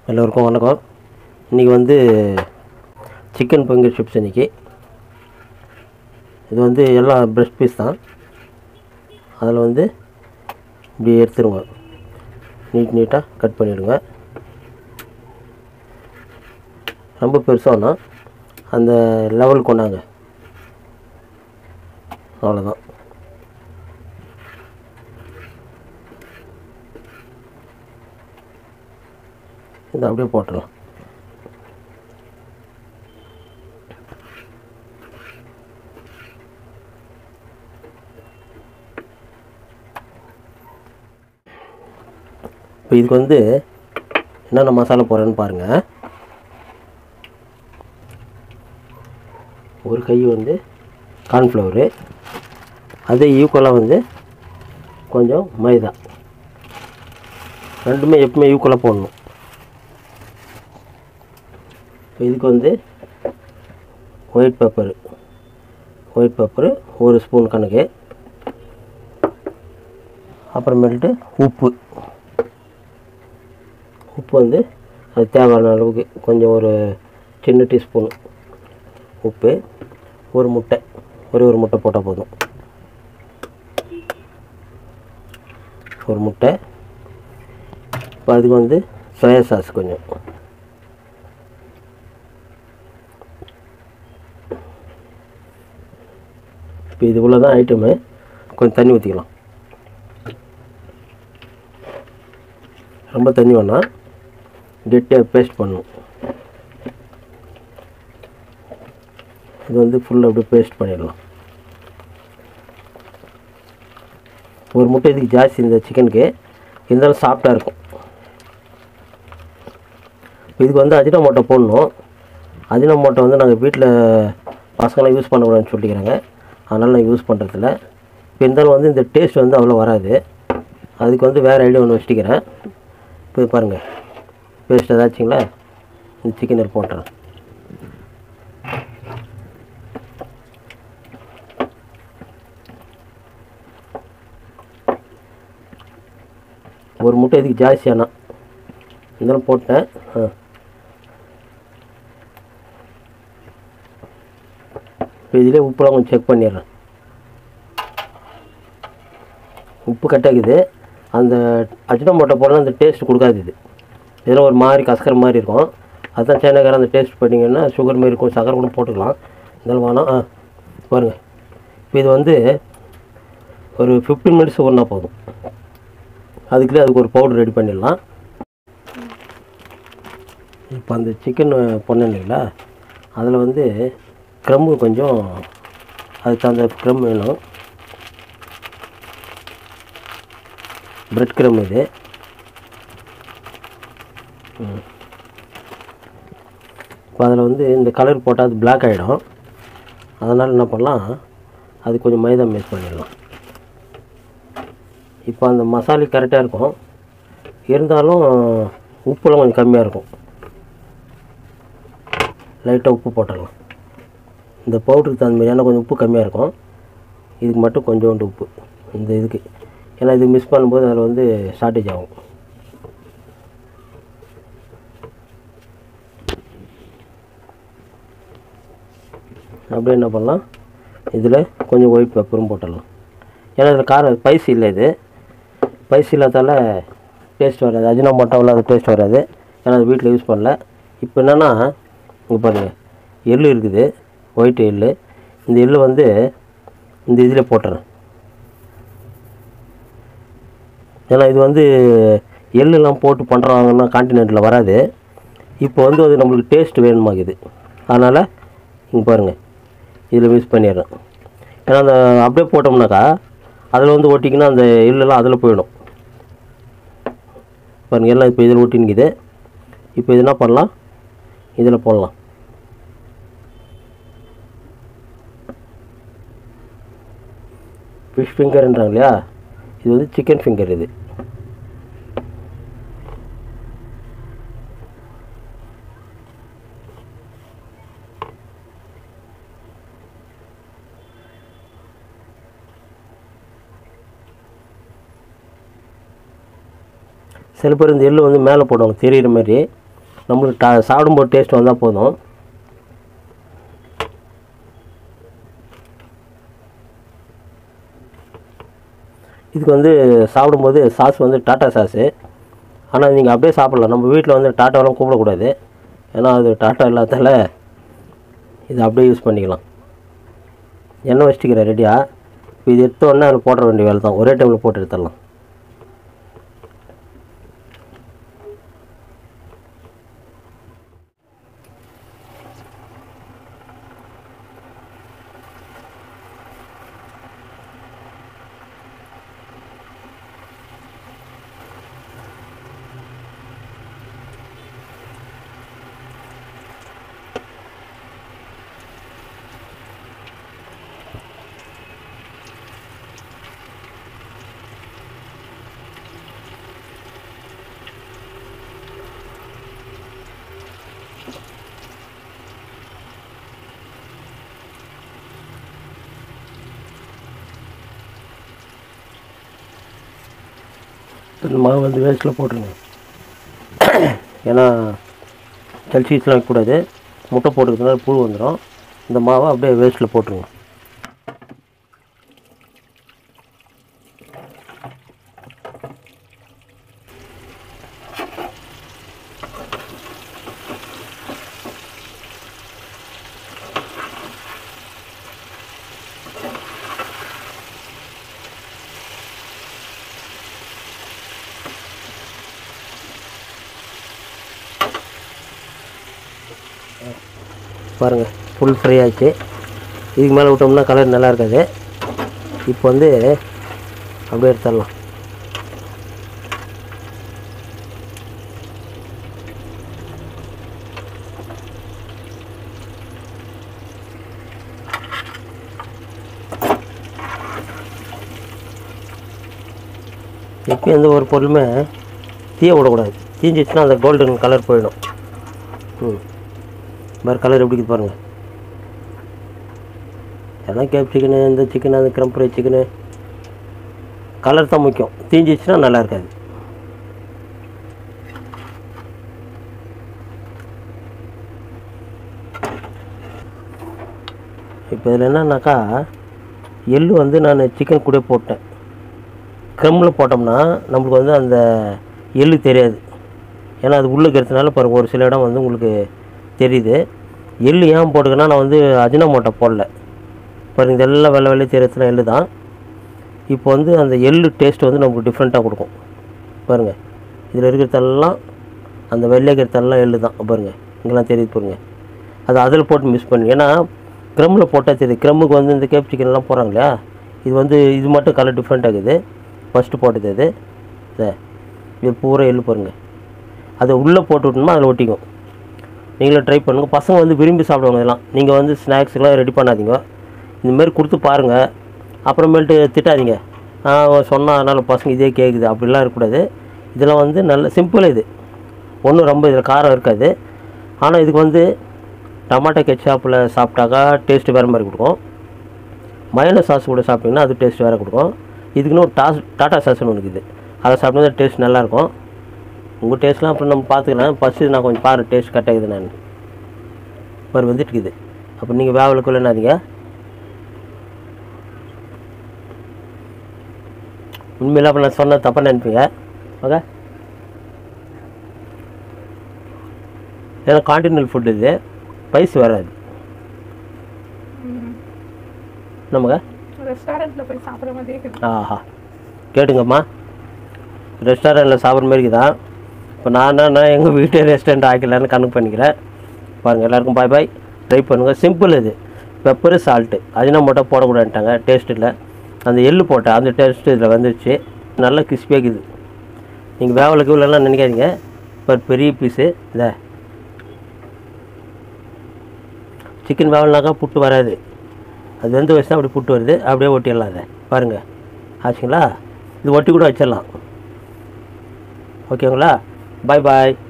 எல்லோருக்கும் வணக்கம். இன்றைக்கி வந்து சிக்கன் ஃபிங்கர் சிப்ஸ். இன்றைக்கி இது வந்து எல்லாம் பிரஸ்ட் பீஸ் தான். அதில் வந்து இப்படி எடுத்துருங்க, நீட்டாக கட் பண்ணிவிடுங்க. ரொம்ப பெருசானா அந்த லெவல் கொண்டாங்க, அவ்வளோதான். இதை அப்படியே போட்டுடலாம். இப்போ இதுக்கு வந்து என்னென்ன மசாலா போடுறேன்னு பாருங்கள். ஒரு கை வந்து கார்ன்ஃப்ளவரு, அதே ஈக்குவலாக வந்து கொஞ்சம் மைதா. ரெண்டுமே எப்பவுமே ஈக்குவலாக போடணும். இப்போ இதுக்கு வந்து ஒயிட் பெப்பரு 1 ஸ்பூன் கணக்கு. அப்புறமேட்டு உப்பு வந்து அது தேவையான அளவுக்கு கொஞ்சம், ஒரு சின்ன டீஸ்பூன் உப்பு. ஒரு முட்டை, ஒரு முட்டை போட்டால் போதும். ஒரு முட்டை. இப்போ அதுக்கு வந்து சோயா சாஸ் கொஞ்சம். இப்போ இதுக்குள்ளே தான் ஐட்டமு. கொஞ்சம் தண்ணி ஊற்றிக்கலாம். ரொம்ப தண்ணி வேணாம், கெட்டியாக பேஸ்ட் பண்ணணும். இது வந்து ஃபுல்லாக அப்படியே பேஸ்ட் பண்ணிடலாம். ஒரு முட்டை இதுக்கு ஜாஸ்தி இந்த சிக்கனுக்கு, இருந்தாலும் சாஃப்டாக இருக்கும். இதுக்கு வந்து அஜினோமோட்டோ போடணும். அஜினோமோட்டோ வந்து நாங்கள் வீட்டில் பசங்களாம் யூஸ் பண்ணக்கூடாதுன்னு சொல்லிக்கிறாங்க, அதனால் நான் யூஸ் பண்ணுறதில்ல. இப்போ இருந்தாலும் வந்து இந்த டேஸ்ட் வந்து அவ்வளோ வராது. அதுக்கு வந்து வேறு ஐடியா ஒன்று வச்சுக்கிறேன். இப்போ பாருங்கள், பேஸ்ட் ஏதாச்சுங்களா, இந்த சிக்கனில் போட்டுறேன். ஒரு முட்டை இதுக்கு ஜாஸ்தியானா இருந்தாலும் போட்டேன். இப்போ இதிலே உப்புலாம் கொஞ்சம் செக் பண்ணிடுறேன். உப்பு கட்டாக்குது. அந்த அஜினோமோட்டோ போடலாம், அந்த டேஸ்ட் கொடுக்காது. இதெல்லாம் ஒரு மாதிரி கசக்கிற மாதிரி இருக்கும். அதுதான் சைனாக்காரன் அந்த டேஸ்ட் பண்ணிங்கன்னா சுகர் மாரி இருக்கும், சக்கரை கூட போட்டுக்கலாம். இருந்தாலும் வேணாம். பாருங்கள், இப்போ இது வந்து ஒரு 15 மினிட்ஸ் ஊறினா போதும். அதுக்கு ஒரு பவுடர் ரெடி பண்ணிடலாம். இப்போ அந்த சிக்கன் பண்ணேன் இல்லைங்களா, அதில் வந்து க்ரம்பு கொஞ்சம், அதுக்கு தகுந்த க்ரம் வேணும். பிரெட் க்ரம் இது. இப்போ அதில் வந்து இந்த கலர் போட்டால் அது பிளாக் ஆகிடும். அதனால் என்ன பண்ணலாம், அது கொஞ்சம் மைதா மிக்ஸ் பண்ணிடலாம். இப்போ அந்த மசாலா கரெக்டாக இருக்கும், இருந்தாலும் உப்புலாம் கொஞ்சம் கம்மியாக இருக்கும். லைட்டாக உப்பு போட்டுடலாம். இந்த பவுடருக்கு தகுந்த மாதிரி, ஏன்னா கொஞ்சம் உப்பு கம்மியாக இருக்கும். இதுக்கு மட்டும் கொஞ்சோண்டு உப்பு இந்த இதுக்கு, ஏன்னா இது மிக்ஸ் பண்ணும்போது அதில் வந்து ஷார்ட்டேஜ் ஆகும். அப்படியே என்ன பண்ணலாம், இதில் கொஞ்சம் ஒயிட் பெப்பரும் போட்டுடலாம். ஏன்னா இதில் காரம் ஸ்பைசி இல்லை. இது ஸ்பைசி இல்லாதால டேஸ்ட் வராது. அஜினோமோட்டோவில் அது டேஸ்ட் வராது, ஏன்னா அது வீட்டில் யூஸ் பண்ணல. இப்போ என்னென்னா, இங்கே பாருங்கள், எள்ளு இருக்குது, ஒயிட் எள்ளு. இந்த எள்ளு வந்து இந்த இதில் போட்டுறேன். ஏன்னா இது வந்து எள்ளுலாம் போட்டு பண்ணுறாங்கன்னா கான்டினென்ட்டில் வராது. இப்போ வந்து அது நம்மளுக்கு டேஸ்ட் வேணுமாக்குது, அதனால் இங்கே பாருங்கள், இதில் மிக்ஸ் பண்ணிடுறேன். ஏன்னா அந்த அப்படியே போட்டோம்னாக்கா அதில் வந்து ஒட்டிக்கினா அந்த எள்ளெல்லாம் அதில் போயிடும். பாருங்கள், எல்லாம் இப்போ இதில் ஒட்டின்னுக்குது. இப்போ இது என்ன பண்ணலாம், இதில் போடலாம். ஃபிஷ் ஃபிங்கர்ன்றாங்க இல்லையா, இது வந்து சிக்கன் ஃபிங்கர். இது சில பேர் இந்த எள்ளு வந்து மேலே போடுவாங்க தெரிகிற மாதிரி. நம்மளுக்கு சாப்பிடும்போது டேஸ்ட் வந்தால் போதும். இதுக்கு வந்து சாப்பிடும்போது சாஸ் வந்து டாட்டா சாஸு. ஆனால் நீங்கள் அப்படியே சாப்பிட்லாம். நம்ம வீட்டில் வந்து டாட்டாவெலாம் கூப்பிடக்கூடாது, ஏன்னா அது டாட்டா இல்லாதால இது அப்படியே யூஸ் பண்ணிக்கலாம். எண்ணெய் வச்சுக்கிறேன் ரெடியாக. இது எடுத்த உடனே அதில் போட வேண்டிய வேலை தான், ஒரே டைமில் போட்டு எடுத்துடலாம். இந்த மாவு வந்து வேஸ்ட்டில் போட்டுருங்க. ஏன்னா சல்சீஸ்லாம் வைக்கக்கூடாது, முட்டை போட்டுக்கிறதுனால புழு வந்துடும். இந்த மாவை அப்படியே வேஸ்ட்டில் போட்டுருங்க. பாருங்கள், ஃபுல் ஃப்ரை ஆச்சு. இதுக்கு மேலே விட்டோம்னா கலர் நல்லா இருக்காது. இப்போ வந்து அப்படியே எடுத்துடலாம். எப்பயும் எந்த ஒரு பொருளுமே தீய விடக்கூடாது. தீஞ்சிச்சுன்னா அந்த கோல்டன் கலர் போயிடும். வேறு கலர் எப்படி இருக்குது பாருங்கள். ஏன்னா கேப் சிக்கனு, இந்த சிக்கனு, அந்த க்ரம் ஃப்ரை சிக்கனு கலர் தான் முக்கியம். தீஞ்சிச்சுன்னா நல்லா இருக்காது. இப்போ இதில் என்னன்னாக்கா, எள்ளு வந்து நான் சிக்கன் கூட போட்டேன். க்ரம்மில் போட்டோம்னா நம்மளுக்கு வந்து அந்த எள்ளு தெரியாது. ஏன்னா அது உள்ளே இருக்கிறதுனால பாருங்கள், ஒரு சில இடம் வந்து உங்களுக்கு தெரியுது. எள்ளு ஏன் போட்டுக்கன்னா, நான் வந்து அஜினோமோட்டோ போடல பாருங்கள். இதெல்லாம் வெள்ளை வெள்ளை தெரியுதுன்னா எள்ளு தான். இப்போ வந்து அந்த எள்ளு டேஸ்ட் வந்து நமக்கு டிஃப்ரெண்ட்டாக கொடுக்கும். பாருங்கள், இதில் இருக்கிறதெல்லாம் அந்த வெள்ளை இருக்கிறதெல்லாம் எள்ளு தான். பாருங்கள், இங்கெல்லாம் தெரியுது பாருங்கள். அது அதில் போட்டு மிக்ஸ் பண்ணி, ஏன்னா க்ரம்மில் போட்டால் தெரியுது. க்ரம்முக்கு வந்து இந்த கேப் சிக்கன்லாம் போகிறாங்க இல்லையா, இது வந்து இது மட்டும் கலர் டிஃப்ரெண்ட் ஆகுது. ஃபஸ்ட்டு போட்டது அது இது பூரா எள்ளு பாருங்கள். அதை உள்ளே போட்டு விட்டோம்னா அதில் ஒட்டிக்கும். நீங்களும் ட்ரை பண்ணுங்கள். பசங்க வந்து விரும்பி சாப்பிடுவாங்க. இதெல்லாம் நீங்கள் வந்து ஸ்நாக்ஸுக்கெலாம் ரெடி பண்ணாதீங்க. இந்தமாரி கொடுத்து பாருங்கள். அப்புறமேல்ட்டு திட்டாதீங்க, சொன்னால் அதனால் பசங்க இதே கேட்குது அப்படிலாம் இருக்கக்கூடாது. இதெல்லாம் வந்து நல்ல சிம்பிள். இது ஒன்றும் ரொம்ப இதில் காரம் இருக்காது. ஆனால் இதுக்கு வந்து டமாட்டோ கெச்சாப்பில் சாப்பிட்டாக்கா டேஸ்ட்டு வேறு மாதிரி கொடுக்கும். மயோனைஸ் சாஸ் கூட சாப்பிட்டிங்கன்னா அது டேஸ்ட் வேறு கொடுக்கும். இதுக்குன்னு ஒரு டாட்டா சாஸ்னு ஒன்று இருக்குது, அதை சாப்பிட்டா டேஸ்ட் நல்லாயிருக்கும். உங்கள் டேஸ்ட்லாம் அப்புறம் நம்ம பார்த்துக்கலாம். ஃபஸ்ட்டு நான் கொஞ்சம் பாரு டேஸ்ட் கட் ஆகுது. நான் பாரு வந்துட்டுருக்குது. அப்புறம் நீங்கள் வேவலுக்குள்ள என்னாதீங்க. உண்மையில அப்போ நான் சொன்ன தப்பாக நினைப்பீங்க. ஓகே, ஏன்னா கான்டினென்டல் ஃபுட் இது, ஸ்பைஸ் வராது. நமக்கு ரெஸ்டாரண்ட்டில் போய் சாப்பிட்ற மாதிரியே இருக்குது. ஆஹா, கேட்டுங்கம்மா, ரெஸ்டாரண்ட்டில் சாப்பிட்ற மாதிரி தான். இப்போ நான் எங்கள் வீட்டே ரெஸ்டாரண்ட் ஆக்கலான்னு கணக்கு பண்ணிக்கிறேன். பாருங்கள், எல்லாருக்கும் பாய் பாய். ட்ரை பண்ணுங்கள். சிம்பிள் இது. பெப்பரு சால்ட்டு அஜினோமோட்டோ போடக்கூடாதுட்டாங்க, டேஸ்ட் இல்லை. அந்த எள்ளு போட்டேன், அந்த டேஸ்ட்டு இதில் வந்துடுச்சு. நல்லா கிறிஸ்பியாக இருக்குது. நீங்கள் வேவலுக்கு இவ்வளோலாம் நினைக்காதீங்க. இப்போ பெரிய பீஸு இந்த சிக்கன் வேவல்னாக்கா புட்டு வராது. அது வெந்து வச்சு தான் அப்படி புட்டு வருது. அப்படியே ஒட்டிடலாம். அதை பாருங்கள், ஆச்சுங்களா? இது ஒட்டி கூட வச்சிடலாம். ஓகேங்களா? பாய் பாய்.